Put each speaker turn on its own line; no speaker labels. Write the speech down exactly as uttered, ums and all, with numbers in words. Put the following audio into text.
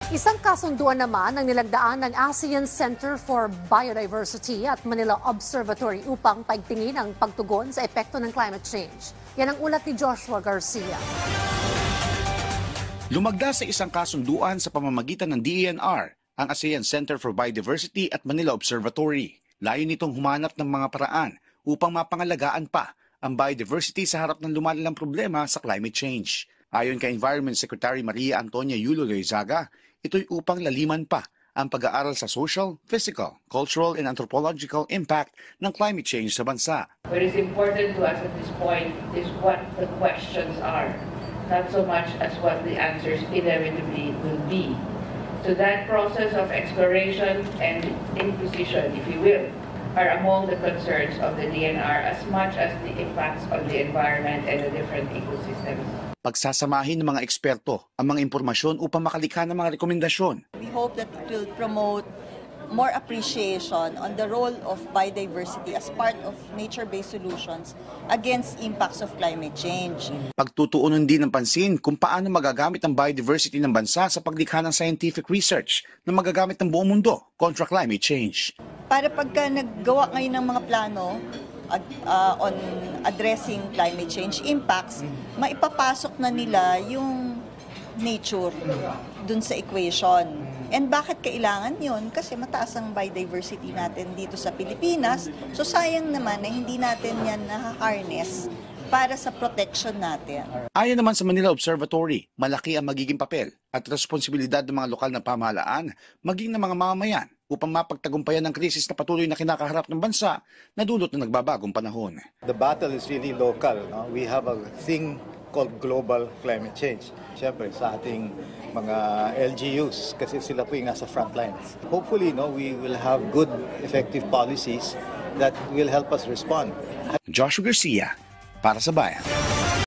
Isang kasunduan naman ang nilagdaan ng ASEAN Center for Biodiversity at Manila Observatory upang paigtingin ang pagtugon sa epekto ng climate change. Yan ang ulat ni Joshua Garcia.
Lumagda sa isang kasunduan sa pamamagitan ng D E N R, ang ASEAN Center for Biodiversity at Manila Observatory. Layo nitong humanap ng mga paraan upang mapangalagaan pa ang biodiversity sa harap ng lumalalang problema sa climate change. Ayon kay Environment Secretary Maria Antonia Yulo Loizaga, ito'y upang laliman pa ang pag-aaral sa social, physical, cultural, and anthropological impact ng climate change sa bansa.
What is important to us at this point is what the questions are, not so much as what the answers inevitably will be. So that process of exploration and inquisition, if you will, are among the concerns of the D N R as much as the impacts on the environment and the different ecosystems.
Pagsasamahin ng mga eksperto ang mga impormasyon upang makalikha ng mga rekomendasyon.
We hope that it will promote more appreciation on the role of biodiversity as part of nature-based solutions against impacts of climate change.
Pagtutuunan din ng pansin kung paano magagamit ang biodiversity ng bansa sa paglikha ng scientific research na magagamit ng buong mundo kontra climate change.
Para pagka naggawa ngayon ng mga plano uh, on addressing climate change impacts, maipapasok na nila yung nature dun sa equation. And bakit kailangan yun? Kasi mataas ang biodiversity natin dito sa Pilipinas. So sayang naman na hindi natin yan na-harness para sa protection natin.
Ayon naman sa Manila Observatory, malaki ang magiging papel at responsibilidad ng mga lokal na pamahalaan, maging ng mga mamamayan upang mapagtagumpayan ng krisis na patuloy na kinakaharap ng bansa na dulot ng nagbabagong panahon.
The battle is really local. No? We have a thing called global climate change. Siyempre sa ating mga L G Us kasi sila po yung nasa front lines. Hopefully, no, we will have good, effective policies that will help us respond.
Joshua Garcia, para sa Bayan.